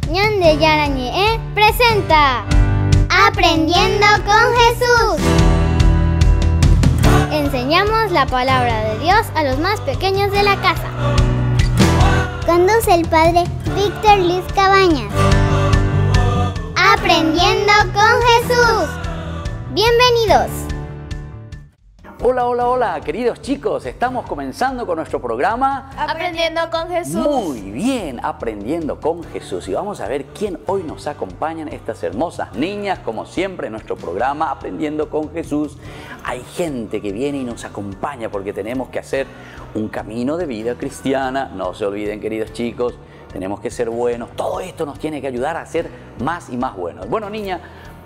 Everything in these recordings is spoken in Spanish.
Ñande Yarañe presenta Aprendiendo con Jesús. Enseñamos la palabra de Dios a los más pequeños de la casa. Conduce el padre Víctor Luis Cabañas. Aprendiendo con Jesús. Bienvenidos. Hola, hola, hola, queridos chicos, estamos comenzando con nuestro programa Aprendiendo con Jesús. Muy bien, Aprendiendo con Jesús. Y vamos a ver quién hoy nos acompañan, estas hermosas niñas, como siempre en nuestro programa Aprendiendo con Jesús. Hay gente que viene y nos acompaña porque tenemos que hacer un camino de vida cristiana. No se olviden, queridos chicos, tenemos que ser buenos. Todo esto nos tiene que ayudar a ser más y más buenos. Bueno, niña,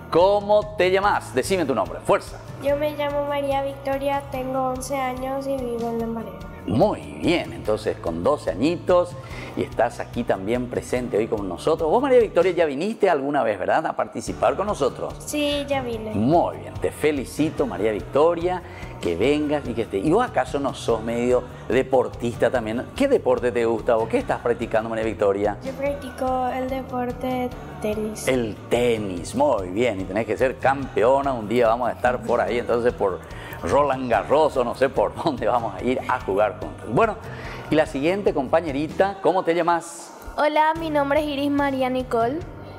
¿cómo te llamas? Decime tu nombre, fuerza. Yo me llamo María Victoria, tengo 11 años y vivo en Lambaré. Muy bien, entonces con 12 añitos y estás aquí también presente hoy con nosotros. Vos, María Victoria, ya viniste alguna vez, ¿verdad?, a participar con nosotros. Sí, ya vine. Muy bien, te felicito, María Victoria, que vengas y que estés. ¿Y vos acaso no sos medio deportista también? ¿Qué deporte te gusta o qué estás practicando, María Victoria? Yo practico el deporte tenis. El tenis, muy bien, y tenés que ser campeona. Un día vamos a estar por ahí, entonces por Roland Garros o no sé por dónde vamos a ir a jugar juntos. Bueno, y la siguiente compañerita, ¿cómo te llamas? Hola, mi nombre es Iris María Nicole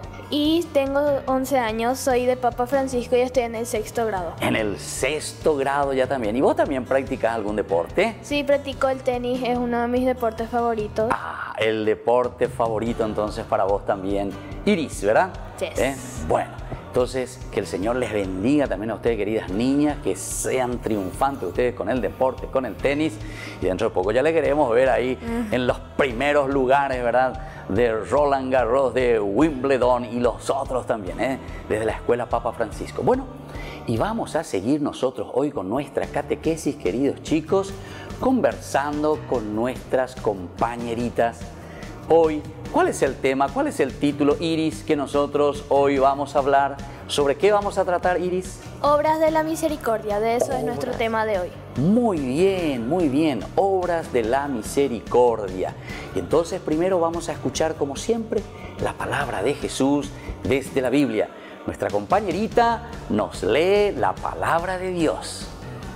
y tengo 11 años, soy de Papa Francisco y estoy en el 6º grado. En el 6º grado ya también. ¿Y vos también practicás algún deporte? Sí, practico el tenis, es uno de mis deportes favoritos. Ah, el deporte favorito entonces para vos también, Iris, ¿verdad? Yes. Bueno, entonces que el Señor les bendiga también a ustedes, queridas niñas, que sean triunfantes ustedes con el deporte, con el tenis, y dentro de poco ya les queremos ver ahí en los primeros lugares, ¿verdad?, de Roland Garros, de Wimbledon y los otros también, desde la Escuela Papa Francisco. Bueno, y vamos a seguir nosotros hoy con nuestra catequesis, queridos chicos, conversando con nuestras compañeritas. Hoy, ¿cuál es el tema? ¿Cuál es el título, Iris, que nosotros hoy vamos a hablar? ¿Sobre qué vamos a tratar, Iris? Obras de la misericordia, de eso es nuestro tema de hoy. Muy bien, obras de la misericordia. Y entonces primero vamos a escuchar, como siempre, la palabra de Jesús desde la Biblia. Nuestra compañerita nos lee la palabra de Dios.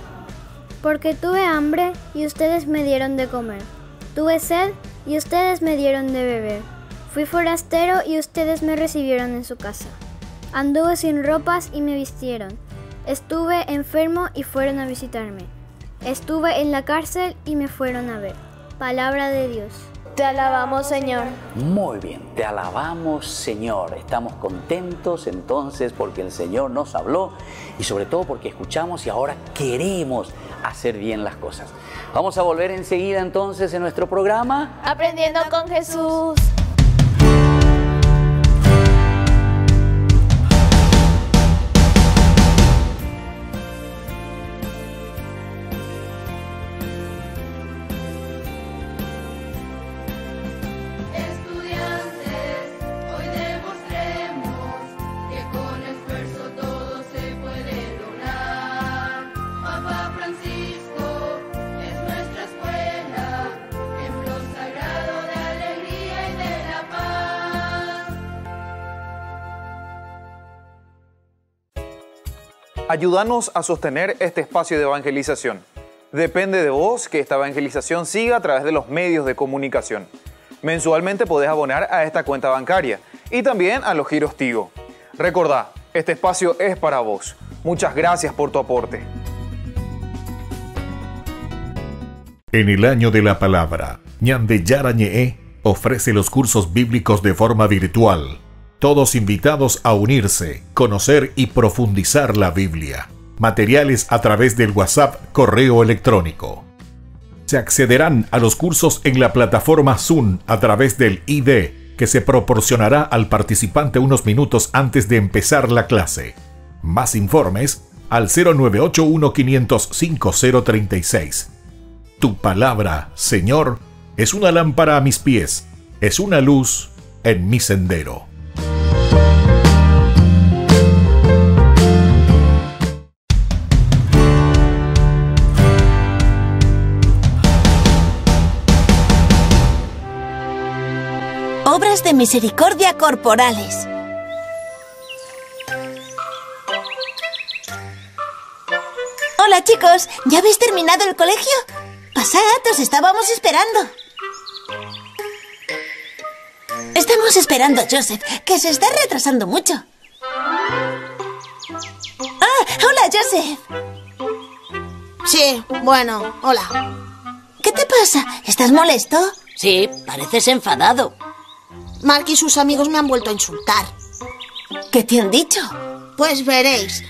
Porque tuve hambre y ustedes me dieron de comer. Tuve sed y ustedes me dieron de beber. Fui forastero y ustedes me recibieron en su casa. Anduve sin ropas y me vistieron. Estuve enfermo y fueron a visitarme. Estuve en la cárcel y me fueron a ver. Palabra de Dios. Te alabamos, Señor. Muy bien, te alabamos, Señor. Estamos contentos entonces porque el Señor nos habló y sobre todo porque escuchamos y ahora queremos hacer bien las cosas. Vamos a volver enseguida entonces en nuestro programa Aprendiendo con Jesús. Ayúdanos a sostener este espacio de evangelización. Depende de vos que esta evangelización siga a través de los medios de comunicación. Mensualmente podés abonar a esta cuenta bancaria y también a los giros Tigo. Recordá, este espacio es para vos. Muchas gracias por tu aporte. En el año de la palabra, Ñande Yarañe ofrece los cursos bíblicos de forma virtual. Todos invitados a unirse, conocer y profundizar la Biblia. Materiales a través del WhatsApp, correo electrónico. Se accederán a los cursos en la plataforma Zoom a través del ID, que se proporcionará al participante unos minutos antes de empezar la clase. Más informes al 0981-500-5036. Tu palabra, Señor, es una lámpara a mis pies, es una luz en mi sendero. Obras de misericordia corporales. Hola chicos, ¿ya habéis terminado el colegio? Pasad, os estábamos esperando. Estamos esperando a Joseph, que se está retrasando mucho. ¡Ah! ¡Hola, Joseph! Sí, bueno, hola. ¿Qué te pasa? ¿Estás molesto? Sí, pareces enfadado. Mark y sus amigos me han vuelto a insultar. ¿Qué te han dicho? Pues veréis.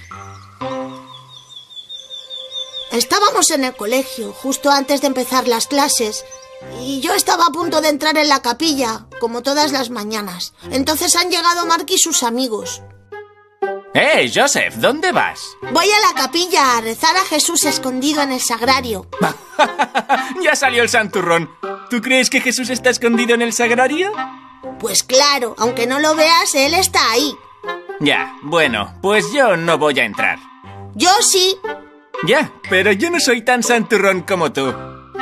Estábamos en el colegio, justo antes de empezar las clases, y yo estaba a punto de entrar en la capilla, como todas las mañanas. Entonces han llegado Mark y sus amigos. Joseph, ¿dónde vas? Voy a la capilla a rezar a Jesús escondido en el sagrario. Ya salió el santurrón. ¿Tú crees que Jesús está escondido en el sagrario? Pues claro, aunque no lo veas, él está ahí. Ya, bueno, pues yo no voy a entrar. Yo sí. Ya, pero yo no soy tan santurrón como tú.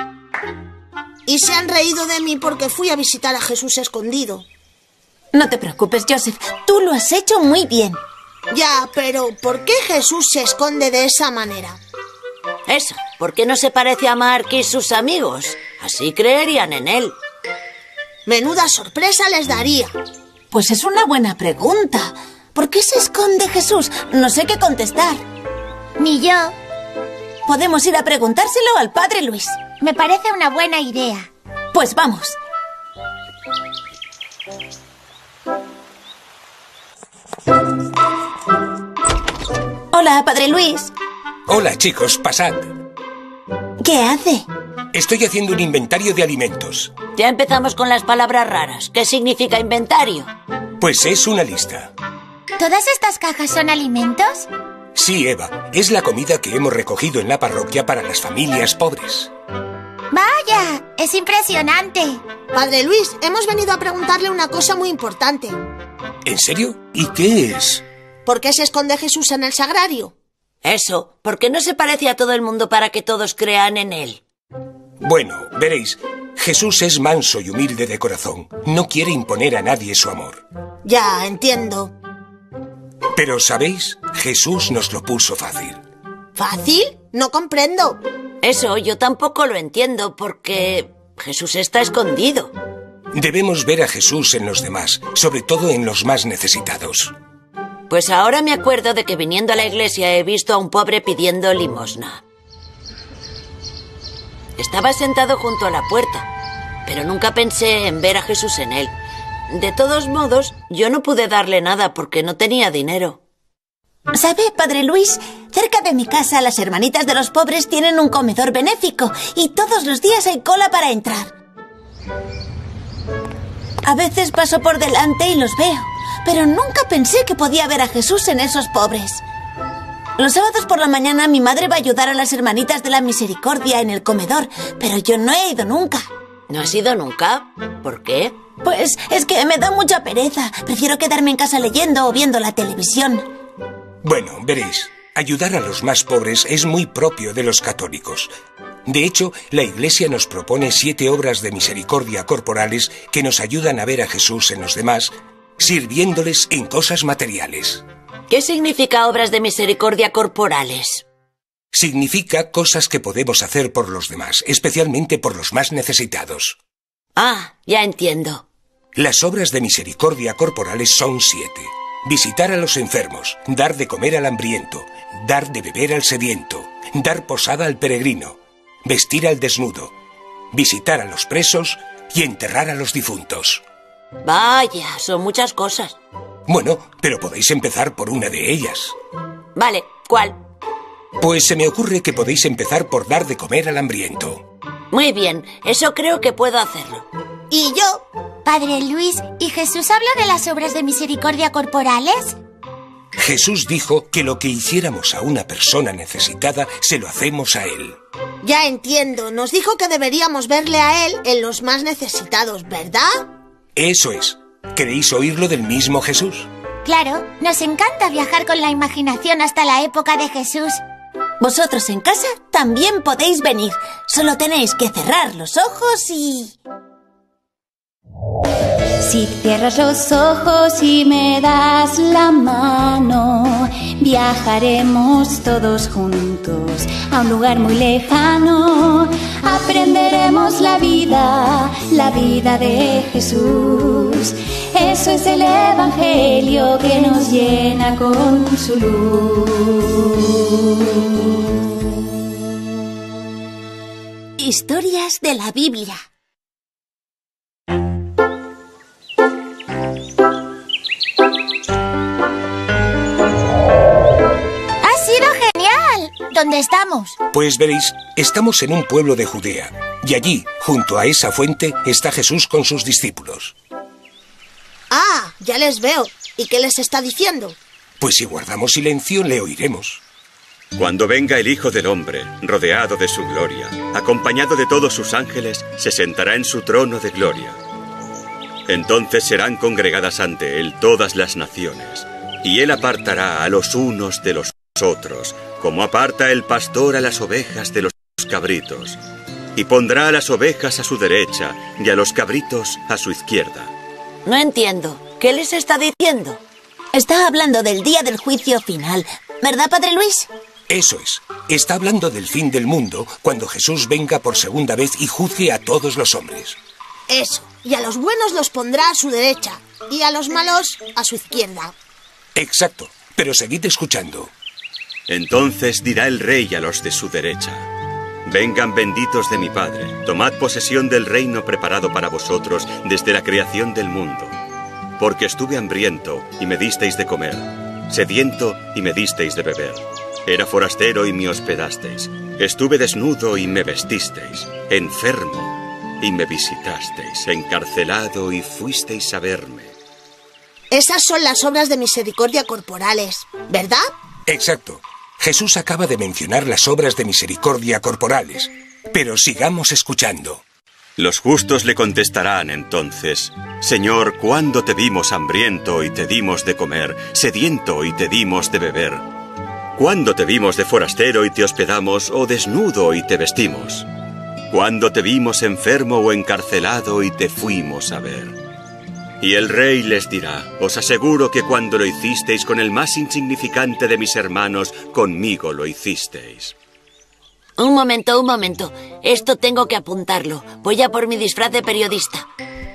Y se han reído de mí porque fui a visitar a Jesús escondido. No te preocupes, Joseph. Tú lo has hecho muy bien. Ya, pero ¿por qué Jesús se esconde de esa manera? Eso, ¿por qué no se parece a Mark y sus amigos? Así creerían en él. Menuda sorpresa les daría. Pues es una buena pregunta. ¿Por qué se esconde Jesús? No sé qué contestar. Ni yo. Podemos ir a preguntárselo al Padre Luis. Me parece una buena idea. Pues vamos. Hola, Padre Luis. Hola, chicos, pasad. ¿Qué hace? Estoy haciendo un inventario de alimentos. Ya empezamos con las palabras raras. ¿Qué significa inventario? Pues es una lista. ¿Todas estas cajas son alimentos? Sí, Eva, es la comida que hemos recogido en la parroquia para las familias pobres. ¡Vaya! ¡Es impresionante! Padre Luis, hemos venido a preguntarle una cosa muy importante. ¿En serio? ¿Y qué es? ¿Por qué se esconde Jesús en el sagrario? Eso, ¿por qué no se parece a todo el mundo para que todos crean en él? Bueno, veréis, Jesús es manso y humilde de corazón. No quiere imponer a nadie su amor. Ya, entiendo. Pero, ¿sabéis? Jesús nos lo puso fácil. ¿Fácil? No comprendo. Eso yo tampoco lo entiendo porque Jesús está escondido. Debemos ver a Jesús en los demás, sobre todo en los más necesitados. Pues ahora me acuerdo de que viniendo a la iglesia he visto a un pobre pidiendo limosna. Estaba sentado junto a la puerta, pero nunca pensé en ver a Jesús en él. De todos modos, yo no pude darle nada porque no tenía dinero. ¿Sabe, Padre Luis? Cerca de mi casa, las hermanitas de los pobres tienen un comedor benéfico y todos los días hay cola para entrar. A veces paso por delante y los veo, pero nunca pensé que podía ver a Jesús en esos pobres. Los sábados por la mañana mi madre va a ayudar a las hermanitas de la misericordia en el comedor, pero yo no he ido nunca. ¿No has ido nunca? ¿Por qué? Pues es que me da mucha pereza. Prefiero quedarme en casa leyendo o viendo la televisión. Bueno, veréis, ayudar a los más pobres es muy propio de los católicos. De hecho, la Iglesia nos propone 7 obras de misericordia corporales que nos ayudan a ver a Jesús en los demás, sirviéndoles en cosas materiales. ¿Qué significa obras de misericordia corporales? Significa cosas que podemos hacer por los demás, especialmente por los más necesitados. Ah, ya entiendo. Las obras de misericordia corporales son 7. Visitar a los enfermos, dar de comer al hambriento, dar de beber al sediento, dar posada al peregrino, vestir al desnudo, visitar a los presos y enterrar a los difuntos. Vaya, son muchas cosas. Bueno, pero podéis empezar por una de ellas. Vale, ¿cuál? Pues se me ocurre que podéis empezar por dar de comer al hambriento. Muy bien, eso creo que puedo hacerlo. ¿Y yo? Padre Luis, ¿y Jesús habló de las obras de misericordia corporales? Jesús dijo que lo que hiciéramos a una persona necesitada, se lo hacemos a él. Ya entiendo, nos dijo que deberíamos verle a él en los más necesitados, ¿verdad? Eso es. ¿Queréis oírlo del mismo Jesús? Claro, nos encanta viajar con la imaginación hasta la época de Jesús. Vosotros en casa también podéis venir. Solo tenéis que cerrar los ojos y... Si cierras los ojos y me das la mano, viajaremos todos juntos a un lugar muy lejano. Aprenderemos la vida de Jesús. Eso es el Evangelio que nos llena con su luz. Historias de la Biblia. ¿Dónde estamos? Pues veréis, estamos en un pueblo de Judea. Y allí, junto a esa fuente, está Jesús con sus discípulos. Ah, ya les veo. ¿Y qué les está diciendo? Pues si guardamos silencio, le oiremos. Cuando venga el Hijo del Hombre, rodeado de su gloria, acompañado de todos sus ángeles, se sentará en su trono de gloria. Entonces serán congregadas ante él todas las naciones, y él apartará a los unos de los otros, como aparta el pastor a las ovejas de los cabritos, y pondrá a las ovejas a su derecha y a los cabritos a su izquierda. No entiendo. ¿Qué les está diciendo? Está hablando del día del juicio final, ¿verdad, Padre Luis? Eso es. Está hablando del fin del mundo, cuando Jesús venga por segunda vez y juzgue a todos los hombres. Eso. Y a los buenos los pondrá a su derecha, y a los malos a su izquierda. Exacto. Pero seguid escuchando. Entonces dirá el rey a los de su derecha: vengan benditos de mi Padre, tomad posesión del reino preparado para vosotros desde la creación del mundo. Porque estuve hambriento y me disteis de comer, sediento y me disteis de beber. Era forastero y me hospedasteis. Estuve desnudo y me vestisteis, enfermo y me visitasteis, encarcelado y fuisteis a verme. Esas son las obras de misericordia corporales, ¿verdad? Exacto. Jesús acaba de mencionar las obras de misericordia corporales. Pero sigamos escuchando. Los justos le contestarán entonces: Señor, ¿cuándo te vimos hambriento y te dimos de comer, sediento y te dimos de beber? ¿Cuándo te vimos de forastero y te hospedamos, o desnudo y te vestimos? ¿Cuándo te vimos enfermo o encarcelado y te fuimos a ver? Y el rey les dirá: os aseguro que cuando lo hicisteis con el más insignificante de mis hermanos, conmigo lo hicisteis. Un momento. Esto tengo que apuntarlo. Voy a por mi disfraz de periodista.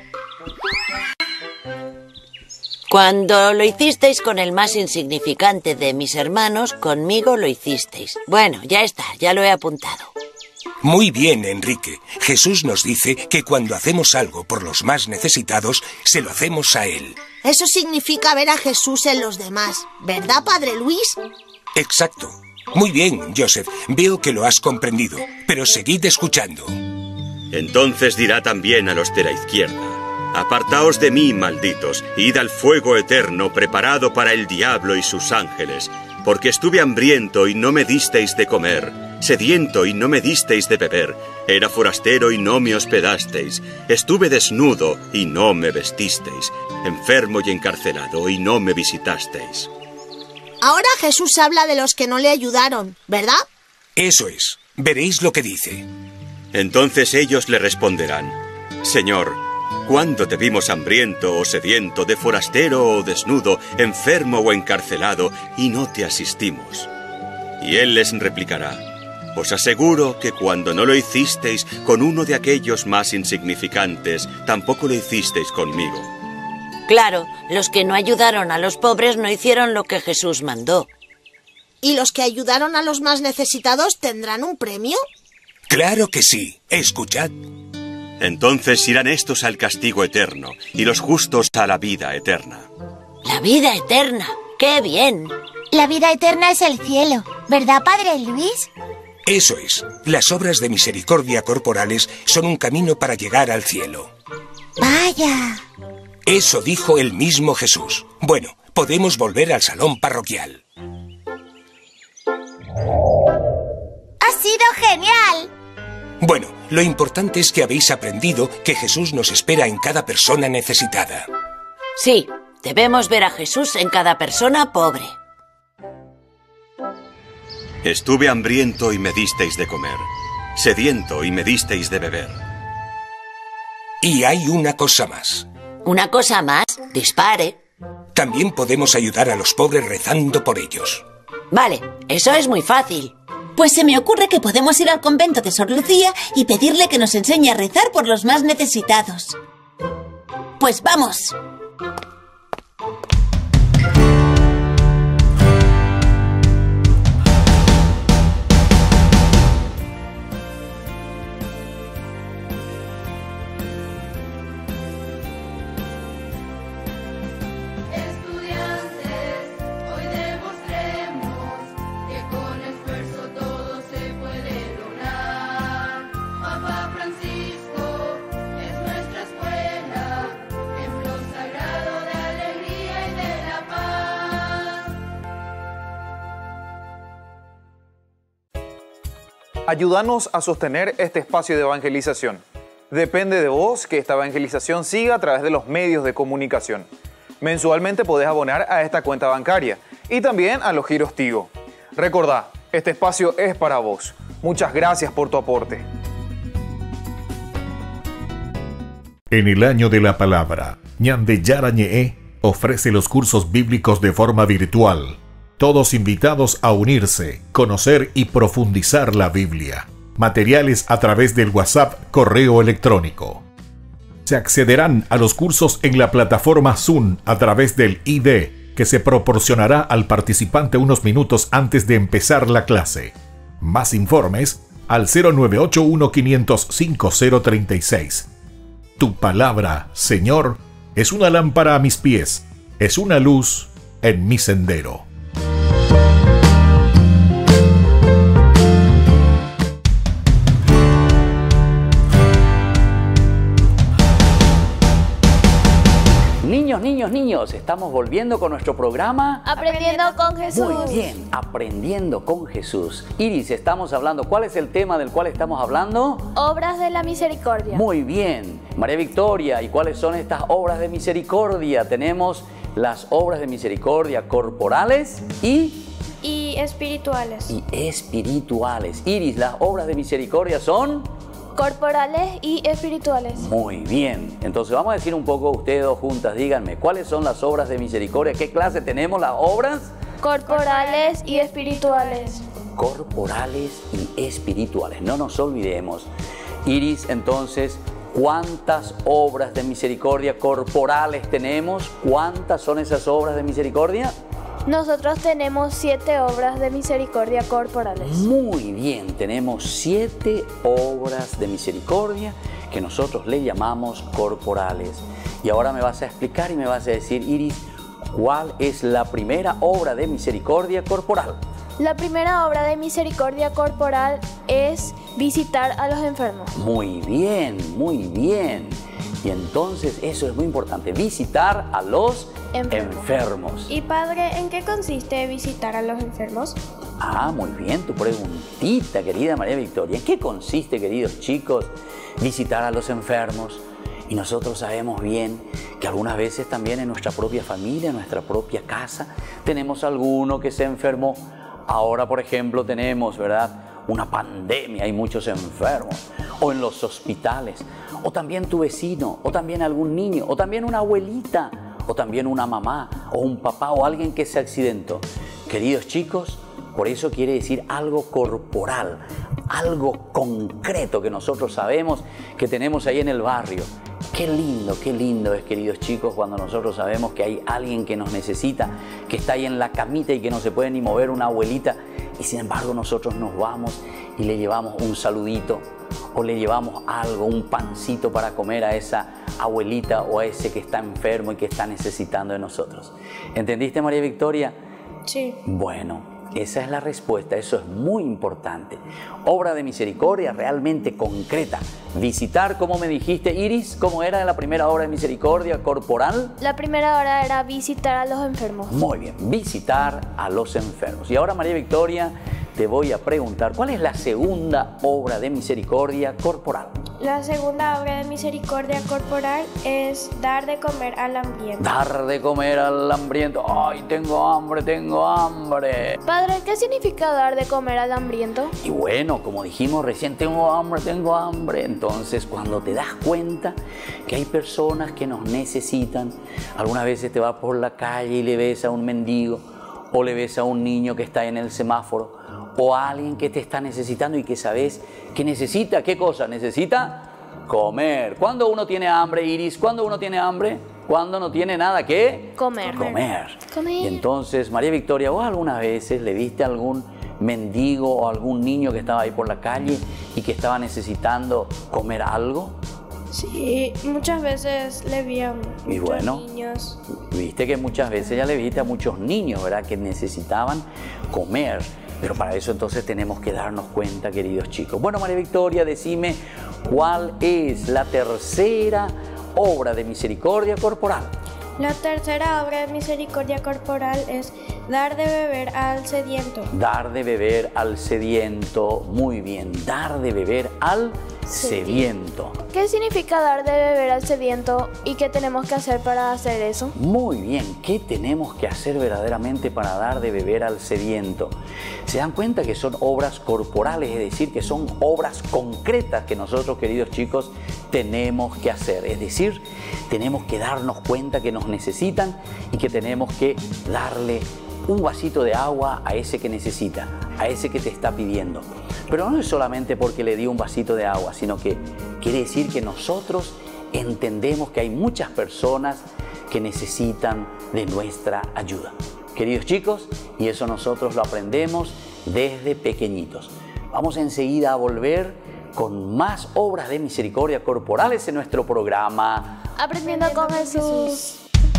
Cuando lo hicisteis con el más insignificante de mis hermanos, conmigo lo hicisteis. Bueno, ya está, ya lo he apuntado. Muy bien, Enrique. Jesús nos dice que cuando hacemos algo por los más necesitados, se lo hacemos a Él. Eso significa ver a Jesús en los demás, ¿verdad, Padre Luis? Exacto. Muy bien, Joseph. Veo que lo has comprendido, pero seguid escuchando. Entonces dirá también a los de la izquierda: apartaos de mí, malditos, id al fuego eterno preparado para el diablo y sus ángeles, porque estuve hambriento y no me disteis de comer, sediento y no me disteis de beber, era forastero y no me hospedasteis, estuve desnudo y no me vestisteis, enfermo y encarcelado y no me visitasteis. Ahora Jesús habla de los que no le ayudaron, ¿verdad? Eso es. Veréis lo que dice. Entonces ellos le responderán: Señor, ¿cuándo te vimos hambriento o sediento, de forastero o desnudo, enfermo o encarcelado, y no te asistimos? Y él les replicará: os aseguro que cuando no lo hicisteis con uno de aquellos más insignificantes, tampoco lo hicisteis conmigo. Claro, los que no ayudaron a los pobres no hicieron lo que Jesús mandó. ¿Y los que ayudaron a los más necesitados tendrán un premio? Claro que sí. Escuchad. Entonces irán estos al castigo eterno y los justos a la vida eterna. ¡La vida eterna! ¡Qué bien! La vida eterna es el cielo, ¿verdad, Padre Luis? Eso es. Las obras de misericordia corporales son un camino para llegar al cielo. ¡Vaya! Eso dijo el mismo Jesús. Bueno, podemos volver al salón parroquial. ¡Ha sido genial! Bueno, lo importante es que habéis aprendido que Jesús nos espera en cada persona necesitada. Sí, debemos ver a Jesús en cada persona pobre. Estuve hambriento y me disteis de comer, sediento y me disteis de beber. Y hay una cosa más. Una cosa más, dispare. También podemos ayudar a los pobres rezando por ellos. Vale, eso es muy fácil. Pues se me ocurre que podemos ir al convento de Sor Lucía y pedirle que nos enseñe a rezar por los más necesitados. Pues vamos. Ayúdanos a sostener este espacio de evangelización. Depende de vos que esta evangelización siga a través de los medios de comunicación. Mensualmente podés abonar a esta cuenta bancaria y también a los giros Tigo. Recordá, este espacio es para vos. Muchas gracias por tu aporte. En el año de la palabra, Ñande Yarañe ofrece los cursos bíblicos de forma virtual. Todos invitados a unirse, conocer y profundizar la Biblia. Materiales a través del WhatsApp, correo electrónico. Se accederán a los cursos en la plataforma Zoom a través del ID, que se proporcionará al participante unos minutos antes de empezar la clase. Más informes al 0981-500-5036. Tu palabra, Señor, es una lámpara a mis pies, es una luz en mi sendero. Niños, estamos volviendo con nuestro programa Aprendiendo con Jesús. Muy bien, Aprendiendo con Jesús. Iris, estamos hablando, ¿cuál es el tema del cual estamos hablando? Obras de la misericordia. Muy bien, María Victoria, ¿y cuáles son estas obras de misericordia? Tenemos las obras de misericordia corporales y espirituales. Iris, las obras de misericordia son corporales y espirituales. Muy bien, entonces vamos a decir un poco ustedes dos juntas, díganme, ¿cuáles son las obras de misericordia? ¿Qué clase tenemos las obras? Corporales y espirituales. Corporales y espirituales, no nos olvidemos. Iris, entonces, ¿cuántas obras de misericordia corporales tenemos? ¿Cuántas son esas obras de misericordia? Nosotros tenemos 7 obras de misericordia corporales. Muy bien, tenemos 7 obras de misericordia que nosotros le llamamos corporales. Y ahora me vas a explicar y me vas a decir, Iris, ¿cuál es la primera obra de misericordia corporal? La primera obra de misericordia corporal es visitar a los enfermos. Muy bien, muy bien. Y entonces eso es muy importante, visitar a los enfermos. Y padre, ¿en qué consiste visitar a los enfermos? Muy bien, tu preguntita, querida María Victoria. ¿En qué consiste, queridos chicos, visitar a los enfermos? Y nosotros sabemos bien que algunas veces también en nuestra propia familia, en nuestra propia casa, tenemos alguno que se enfermó. Ahora, por ejemplo, tenemos, ¿verdad?, una pandemia, hay muchos enfermos, o en los hospitales, o también tu vecino, o también algún niño, o también una abuelita, o también una mamá, o un papá, o alguien que se accidentó. Queridos chicos, por eso quiere decir algo corporal, algo concreto que nosotros sabemos que tenemos ahí en el barrio. Qué lindo es, queridos chicos, cuando nosotros sabemos que hay alguien que nos necesita, que está ahí en la camita y que no se puede ni mover, una abuelita, y sin embargo nosotros nos vamos y le llevamos un saludito o le llevamos algo, un pancito para comer a esa abuelita o a ese que está enfermo y que está necesitando de nosotros. ¿Entendiste, María Victoria? Sí. Bueno, esa es la respuesta, eso es muy importante. Obra de misericordia realmente concreta. Visitar, como me dijiste, Iris, ¿cómo era la primera obra de misericordia corporal? La primera obra era visitar a los enfermos. Muy bien, visitar a los enfermos. Y ahora, María Victoria, te voy a preguntar, ¿cuál es la segunda obra de misericordia corporal? La segunda obra de misericordia corporal es dar de comer al hambriento. Dar de comer al hambriento. ¡Ay, tengo hambre, tengo hambre! Padre, ¿qué significa dar de comer al hambriento? Y bueno, como dijimos recién, tengo hambre, tengo hambre. Entonces, cuando te das cuenta que hay personas que nos necesitan, algunas veces te vas por la calle y le ves a un mendigo, o le ves a un niño que está en el semáforo, o a alguien que te está necesitando y que sabes que necesita, ¿qué cosa? Necesita comer. ¿Cuándo uno tiene hambre, Iris? ¿Cuándo uno tiene hambre? Cuando no tiene nada que comer. Y entonces, María Victoria, ¿vos algunas veces le viste a algún mendigo o algún niño que estaba ahí por la calle y que estaba necesitando comer algo? Sí, muchas veces le vi a muchos niños. Viste que muchas veces ya le viste a muchos niños, ¿verdad? Que necesitaban comer. Pero para eso entonces tenemos que darnos cuenta, queridos chicos. Bueno, María Victoria, decime, ¿cuál es la tercera obra de misericordia corporal? La tercera obra de misericordia corporal es dar de beber al sediento. Dar de beber al sediento. Muy bien, dar de beber al sediento. ¿Qué significa dar de beber al sediento y qué tenemos que hacer para hacer eso? Muy bien, ¿qué tenemos que hacer verdaderamente para dar de beber al sediento? ¿Se dan cuenta que son obras corporales? Es decir, que son obras concretas que nosotros, queridos chicos, tenemos que hacer. Es decir, tenemos que darnos cuenta que nos necesitan y que tenemos que darle un vasito de agua a ese que necesita, a ese que te está pidiendo. Pero no es solamente porque le dio un vasito de agua, sino que quiere decir que nosotros entendemos que hay muchas personas que necesitan de nuestra ayuda. Queridos chicos, y eso nosotros lo aprendemos desde pequeñitos. Vamos enseguida a volver con más obras de misericordia corporales en nuestro programa Aprendiendo con Jesús.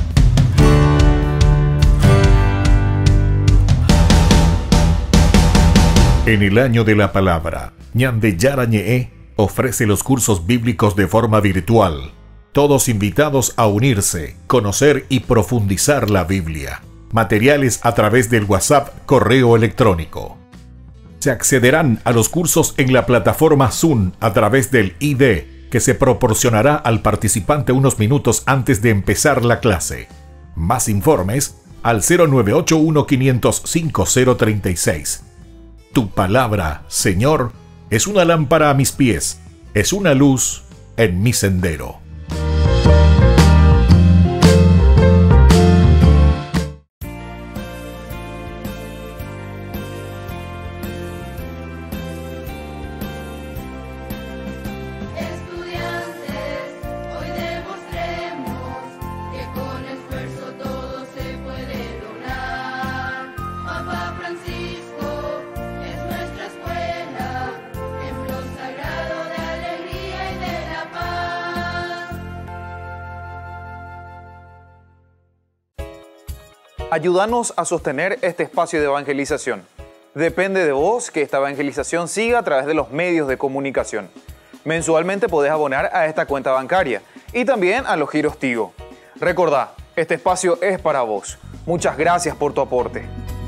En el año de la palabra, Ñande Yarañe ofrece los cursos bíblicos de forma virtual. Todos invitados a unirse, conocer y profundizar la Biblia. Materiales a través del WhatsApp, correo electrónico. Se accederán a los cursos en la plataforma Zoom a través del ID, que se proporcionará al participante unos minutos antes de empezar la clase. Más informes al 0981 505 036. Tu palabra, Señor, es una lámpara a mis pies, es una luz en mi sendero. Ayúdanos a sostener este espacio de evangelización. Depende de vos que esta evangelización siga a través de los medios de comunicación. Mensualmente podés abonar a esta cuenta bancaria y también a los giros Tigo. Recordá, este espacio es para vos. Muchas gracias por tu aporte.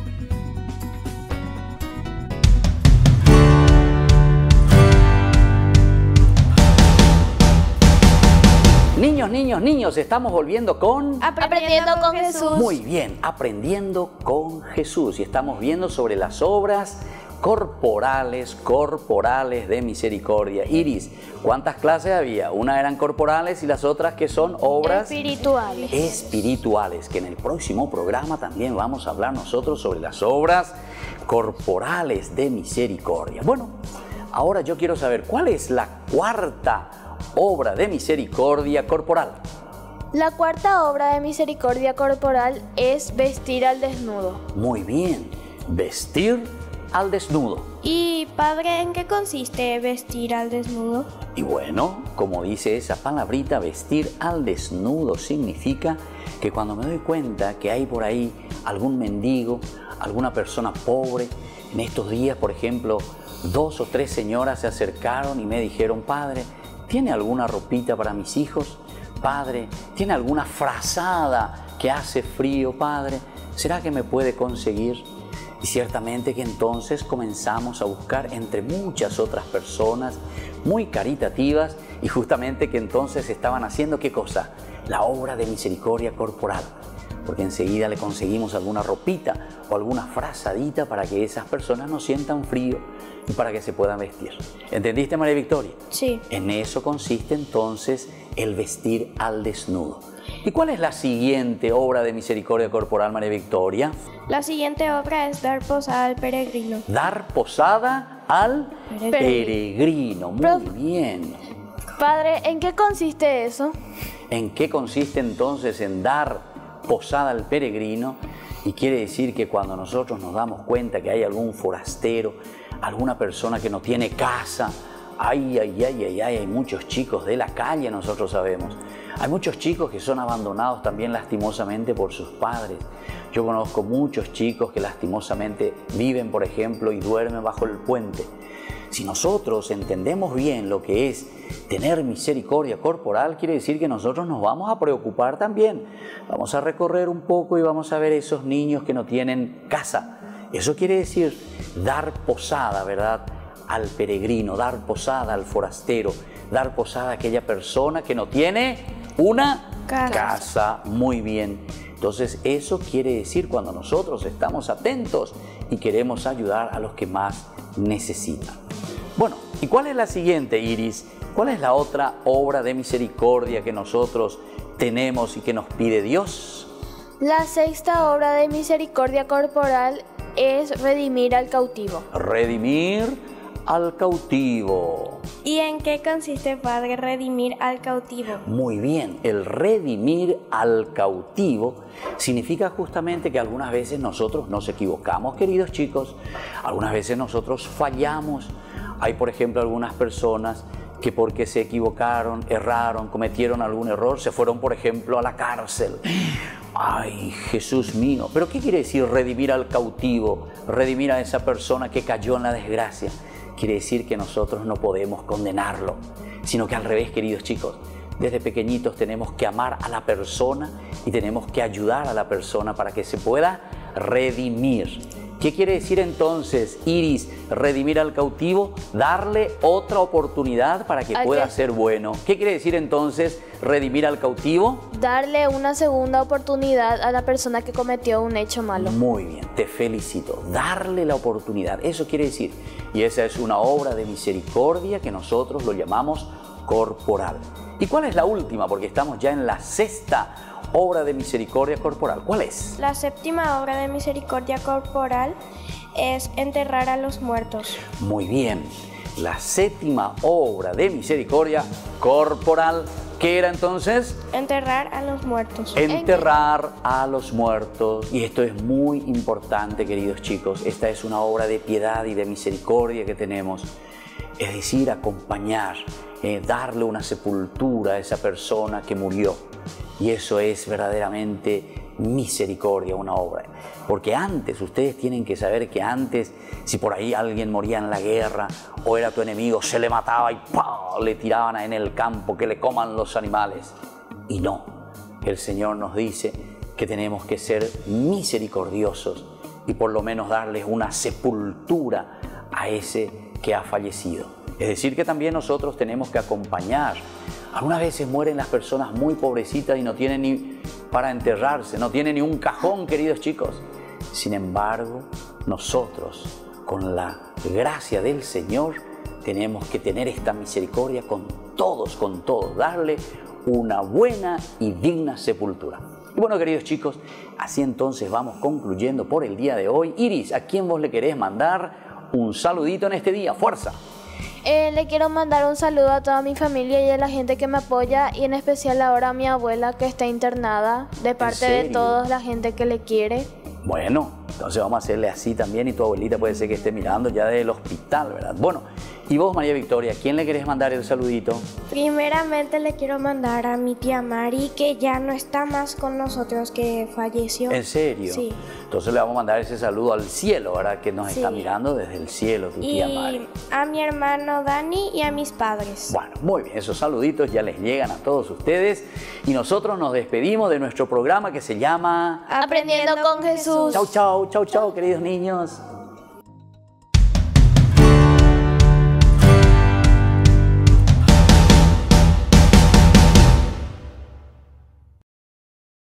Niños, estamos volviendo con... Aprendiendo con Jesús. Muy bien, aprendiendo con Jesús. Y estamos viendo sobre las obras corporales de misericordia. Iris, ¿cuántas clases había? Una eran corporales y las otras que son obras espirituales. Que en el próximo programa también vamos a hablar nosotros sobre las obras corporales de misericordia. Bueno, ahora yo quiero saber, ¿cuál es la cuarta obra de misericordia corporal? La cuarta obra de misericordia corporal es vestir al desnudo. Muy bien, vestir al desnudo. Y, padre, ¿en qué consiste vestir al desnudo? Y bueno, como dice esa palabrita, vestir al desnudo significa que cuando me doy cuenta que hay por ahí algún mendigo, alguna persona pobre, en estos días, por ejemplo, 2 o 3 señoras se acercaron y me dijeron: padre, ¿tiene alguna ropita para mis hijos? Padre, ¿tiene alguna frazada que hace frío, padre? ¿Será que me puede conseguir? Y ciertamente que entonces comenzamos a buscar entre muchas otras personas muy caritativas y justamente que entonces estaban haciendo ¿qué cosa? La obra de misericordia corporal. Porque enseguida le conseguimos alguna ropita o alguna frazadita para que esas personas no sientan frío y para que se puedan vestir. ¿Entendiste, María Victoria? Sí. En eso consiste entonces el vestir al desnudo. ¿Y cuál es la siguiente obra de misericordia corporal, María Victoria? La siguiente obra es dar posada al peregrino. Dar posada al peregrino. Muy bien. Padre, ¿en qué consiste eso? ¿En qué consiste entonces en dar posada al peregrino? Y quiere decir que cuando nosotros nos damos cuenta que hay algún forastero, alguna persona que no tiene casa, hay muchos chicos de la calle, nosotros sabemos. Hay muchos chicos que son abandonados también lastimosamente por sus padres. Yo conozco muchos chicos que lastimosamente viven, por ejemplo, y duermen bajo el puente. Si nosotros entendemos bien lo que es tener misericordia corporal, quiere decir que nosotros nos vamos a preocupar también. Vamos a recorrer un poco y vamos a ver esos niños que no tienen casa. Eso quiere decir dar posada, ¿verdad?, al peregrino, dar posada al forastero, dar posada a aquella persona que no tiene una casa. Muy bien. Entonces eso quiere decir cuando nosotros estamos atentos y queremos ayudar a los que más necesitan. Bueno, ¿y cuál es la siguiente, Iris? ¿Cuál es la otra obra de misericordia que nosotros tenemos y que nos pide Dios? La sexta obra de misericordia corporal es redimir al cautivo. Redimir al cautivo. ¿Y en qué consiste, Padre, redimir al cautivo? Muy bien, el redimir al cautivo significa justamente que algunas veces nosotros nos equivocamos, queridos chicos, algunas veces nosotros fallamos. Hay, por ejemplo, algunas personas que porque se equivocaron, erraron, cometieron algún error, se fueron, por ejemplo, a la cárcel. ¡Ay, Jesús mío! ¿Pero qué quiere decir redimir al cautivo? Redimir a esa persona que cayó en la desgracia. Quiere decir que nosotros no podemos condenarlo, sino que al revés, queridos chicos. Desde pequeñitos tenemos que amar a la persona y tenemos que ayudar a la persona para que se pueda redimir. ¿Qué quiere decir entonces, Iris, redimir al cautivo? Darle otra oportunidad para que pueda ser bueno. ¿Qué quiere decir entonces redimir al cautivo? Darle una segunda oportunidad a la persona que cometió un hecho malo. Muy bien, te felicito. Darle la oportunidad, eso quiere decir. Y esa es una obra de misericordia que nosotros lo llamamos corporal. ¿Y cuál es la última? Porque estamos ya en la sexta obra de misericordia corporal. ¿Cuál es? La séptima obra de misericordia corporal es enterrar a los muertos. Muy bien. La séptima obra de misericordia corporal, ¿qué era entonces? Enterrar a los muertos. Enterrar a los muertos. Y esto es muy importante, queridos chicos. Esta es una obra de piedad y de misericordia que tenemos. Es decir, acompañar, darle una sepultura a esa persona que murió. Y eso es verdaderamente misericordia, una obra. Porque antes, ustedes tienen que saber que antes, si por ahí alguien moría en la guerra o era tu enemigo, se le mataba y ¡pah!, le tiraban en el campo, que le coman los animales. Y no, el Señor nos dice que tenemos que ser misericordiosos y por lo menos darles una sepultura a ese que ha fallecido. Es decir, que también nosotros tenemos que acompañar. Algunas veces mueren las personas muy pobrecitas y no tienen ni para enterrarse, no tienen ni un cajón, queridos chicos. Sin embargo, nosotros, con la gracia del Señor, tenemos que tener esta misericordia con todos, darle una buena y digna sepultura. Y bueno, queridos chicos, así entonces vamos concluyendo por el día de hoy. Iris, ¿a quién vos le querés mandar un saludito en este día? ¡Fuerza! Le quiero mandar un saludo a toda mi familia y a la gente que me apoya y en especial ahora a mi abuela que está internada de parte de toda la gente que le quiere. Bueno, entonces vamos a hacerle así también y tu abuelita puede ser que esté mirando ya del hospital, ¿verdad? Bueno, Y vos, María Victoria, ¿a quién le querés mandar el saludito? Primeramente le quiero mandar a mi tía Mari, que ya no está más con nosotros, que falleció. ¿En serio? Sí. Entonces le vamos a mandar ese saludo al cielo, ¿verdad? Que nos está mirando desde el cielo, tu tía Mari. Y a mi hermano Dani y a mis padres. Bueno, muy bien, esos saluditos ya les llegan a todos ustedes. Y nosotros nos despedimos de nuestro programa que se llama... Aprendiendo con Jesús. Chau, chau, chau, chau, queridos niños.